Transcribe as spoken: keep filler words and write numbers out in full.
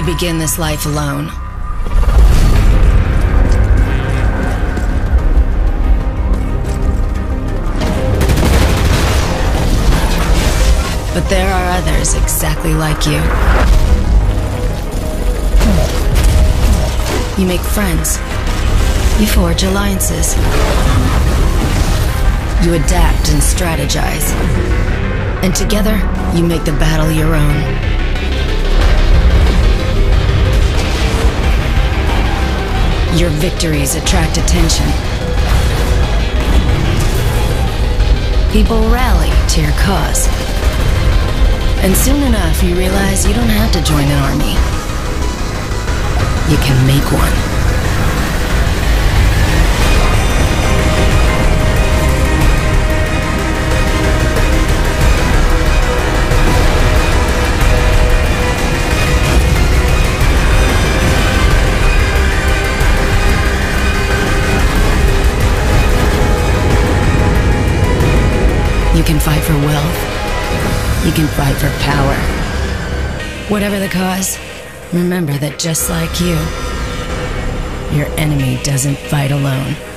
begin this life alone. But there are others exactly like you. You make friends. You forge alliances. You adapt and strategize. And together, you make the battle your own. Your victories attract attention. People rally to your cause. And soon enough, you realize you don't have to join an army. You can make one. You can fight for wealth. You can fight for power. Whatever the cause, remember that just like you, your enemy doesn't fight alone.